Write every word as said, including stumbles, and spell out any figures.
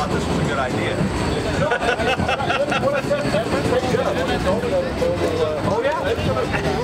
thought this was a good idea. Oh, yeah?